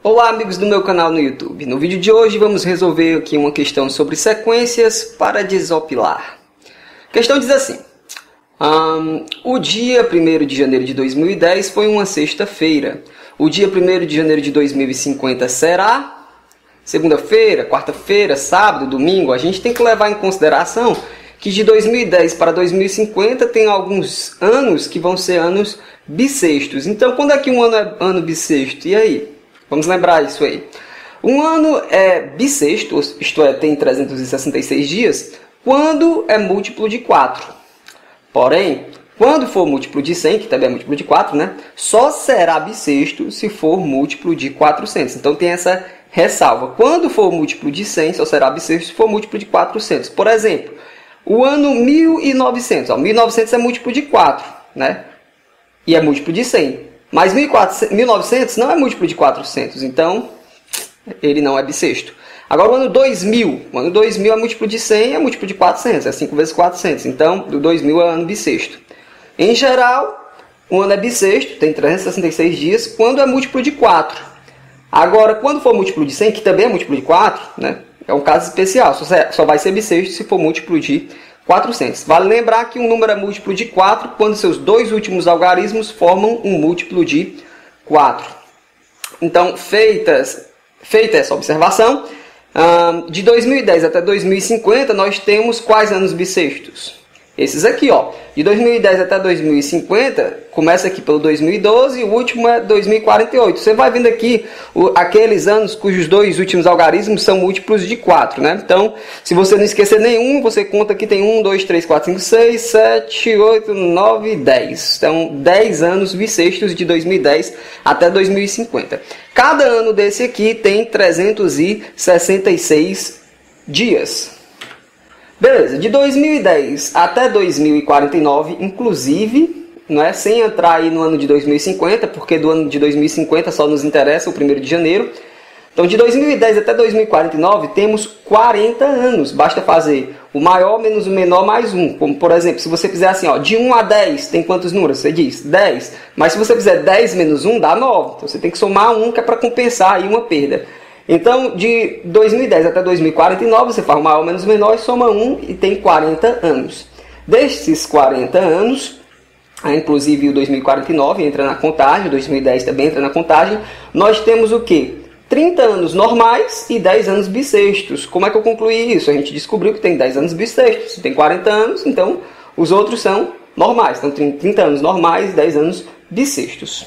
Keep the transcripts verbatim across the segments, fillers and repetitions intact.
Olá amigos do meu canal no YouTube. No vídeo de hoje vamos resolver aqui uma questão sobre sequências para desopilar. A questão diz assim: um, o dia primeiro de janeiro de dois mil e dez foi uma sexta-feira. O dia primeiro de janeiro de dois mil e cinquenta será segunda-feira, quarta-feira, sábado, domingo. A gente tem que levar em consideração que de dois mil e dez para dois mil e cinquenta tem alguns anos que vão ser anos bissextos. Então, quando é que um ano é ano bissexto? E aí? Vamos lembrar isso aí. Um ano é bissexto, isto é, tem trezentos e sessenta e seis dias, quando é múltiplo de quatro. Porém, quando for múltiplo de cem, que também é múltiplo de quatro, né, só será bissexto se for múltiplo de quatrocentos. Então tem essa ressalva. Quando for múltiplo de cem, só será bissexto se for múltiplo de quatrocentos. Por exemplo, o ano mil e novecentos. Ó, mil e novecentos é múltiplo de quatro, né? E é múltiplo de cem. Mas mil e novecentos não é múltiplo de quatrocentos, então ele não é bissexto. Agora o ano dois mil, o ano dois mil é múltiplo de cem, é múltiplo de quatrocentos, é cinco vezes quatrocentos, então o dois mil é ano bissexto. Em geral, o ano é bissexto, tem trezentos e sessenta e seis dias, quando é múltiplo de quatro. Agora, quando for múltiplo de cem, que também é múltiplo de quatro, né, é um caso especial, só vai ser bissexto se for múltiplo de quatrocentos. Vale lembrar que um número é múltiplo de quatro quando seus dois últimos algarismos formam um múltiplo de quatro. Então, feitas, feita essa observação, de dois mil e dez até dois mil e cinquenta nós temos quais anos bissextos? Esses aqui, ó. De dois mil e dez até dois mil e cinquenta, começa aqui pelo dois mil e doze e o último é dois mil e quarenta e oito. Você vai vendo aqui o, aqueles anos cujos dois últimos algarismos são múltiplos de quatro, né? Então, se você não esquecer nenhum, você conta que tem um, dois, três, quatro, cinco, seis, sete, oito, nove, dez. Então, dez anos bissextos de dois mil e dez até dois mil e cinquenta. Cada ano desse aqui tem trezentos e sessenta e seis dias. Beleza, de dois mil e dez até dois mil e quarenta e nove, inclusive, não é, sem entrar aí no ano de dois mil e cinquenta, porque do ano de dois mil e cinquenta só nos interessa o primeiro de janeiro. Então, de dois mil e dez até dois mil e quarenta e nove, temos quarenta anos. Basta fazer o maior menos o menor mais um. Como, por exemplo, se você fizer assim, ó, de um a dez, tem quantos números? Você diz dez. Mas se você fizer dez menos um, dá nove. Então, você tem que somar um, que é para compensar aí uma perda. Então, de dois mil e dez até dois mil e quarenta e nove, você faz o maior menos o menor e soma um e tem quarenta anos. Desses quarenta anos, inclusive o dois mil e quarenta e nove entra na contagem, o dois mil e dez também entra na contagem, nós temos o quê? trinta anos normais e dez anos bissextos. Como é que eu concluí isso? A gente descobriu que tem dez anos bissextos. Se tem quarenta anos, então os outros são normais. Então, tem trinta anos normais e dez anos bissextos.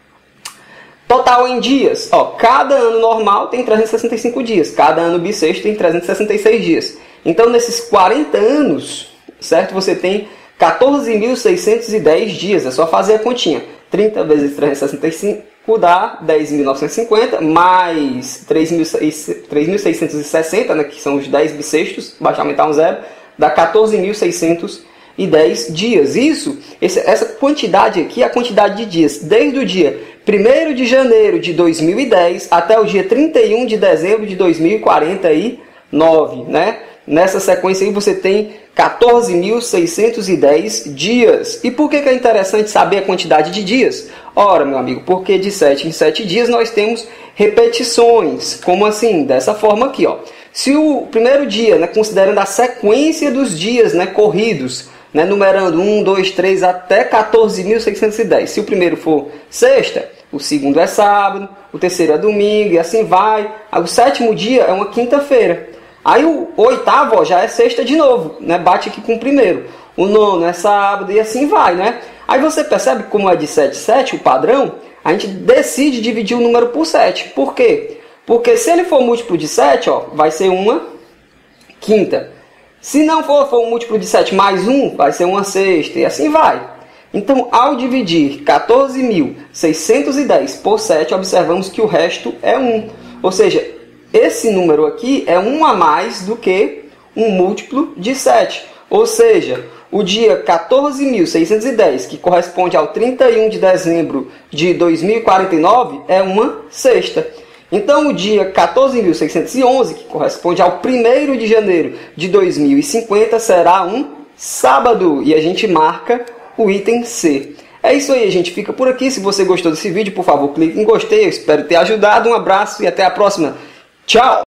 Total em dias, ó, cada ano normal tem trezentos e sessenta e cinco dias, cada ano bissexto tem trezentos e sessenta e seis dias. Então, nesses quarenta anos, certo, você tem quatorze mil seiscentos e dez dias, é só fazer a continha. trinta vezes trezentos e sessenta e cinco dá dez mil novecentos e cinquenta, mais três mil seiscentos e sessenta, né, que são os dez bissextos, basta aumentar um zero, dá quatorze mil seiscentos e dez dias. Isso, esse, essa quantidade aqui é a quantidade de dias, desde o dia primeiro de janeiro de dois mil e dez até o dia trinta e um de dezembro de dois mil e quarenta e nove, né? Nessa sequência aí você tem quatorze mil seiscentos e dez dias. E por que que é interessante saber a quantidade de dias? Ora, meu amigo, porque de sete em sete dias nós temos repetições. Como assim? Dessa forma aqui, ó. Se o primeiro dia, né, considerando a sequência dos dias, né, corridos, né, numerando um, dois, três até quatorze mil seiscentos e dez. Se o primeiro for sexta, o segundo é sábado, o terceiro é domingo e assim vai. Aí, o sétimo dia é uma quinta-feira. Aí o oitavo, ó, já é sexta de novo, né? Bate aqui com o primeiro. O nono é sábado e assim vai, né? Aí você percebe como é de sete, sete, o padrão, a gente decide dividir o número por sete. Por quê? Porque se ele for múltiplo de sete, ó, vai ser uma quinta. Se não for, for um múltiplo de sete mais um, vai ser uma sexta e assim vai. Então, ao dividir quatorze mil seiscentos e dez por sete, observamos que o resto é um. Ou seja, esse número aqui é um a mais do que um múltiplo de sete. Ou seja, o dia quatorze mil seiscentos e dez, que corresponde ao trinta e um de dezembro de dois mil e quarenta e nove, é uma sexta. Então, o dia quatorze mil seiscentos e onze, que corresponde ao primeiro de janeiro de dois mil e cinquenta, será um sábado. E a gente marca o item C. É isso aí, a gente fica por aqui. Se você gostou desse vídeo, por favor, clique em gostei. Eu espero ter ajudado. Um abraço e até a próxima. Tchau!